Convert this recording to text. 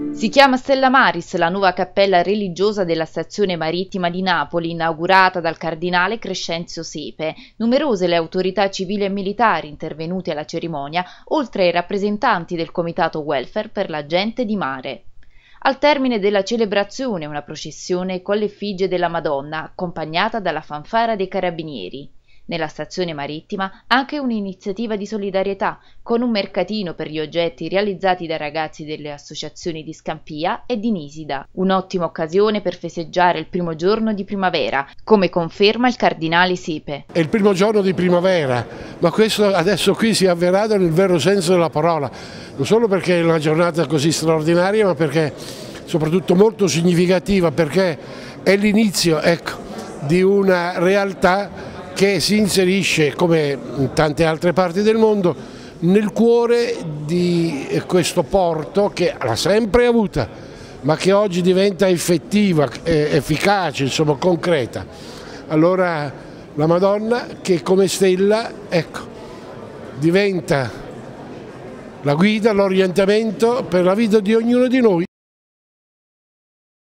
Si chiama Stella Maris, la nuova cappella religiosa della stazione marittima di Napoli, inaugurata dal cardinale Crescenzio Sepe. Numerose le autorità civili e militari intervenute alla cerimonia, oltre ai rappresentanti del Comitato Welfare per la gente di mare. Al termine della celebrazione una processione con l'effigie della Madonna, accompagnata dalla fanfara dei carabinieri. Nella stazione marittima anche un'iniziativa di solidarietà, con un mercatino per gli oggetti realizzati dai ragazzi delle associazioni di Scampia e di Nisida. Un'ottima occasione per festeggiare il primo giorno di primavera, come conferma il cardinale Sepe. È il primo giorno di primavera, ma questo adesso qui si è avverato nel vero senso della parola, non solo perché è una giornata così straordinaria, ma perché soprattutto molto significativa, perché è l'inizio, di una realtà che si inserisce, come in tante altre parti del mondo, nel cuore di questo porto che l'ha sempre avuta, ma che oggi diventa effettiva, efficace, insomma concreta. Allora la Madonna, che come stella, diventa la guida, l'orientamento per la vita di ognuno di noi.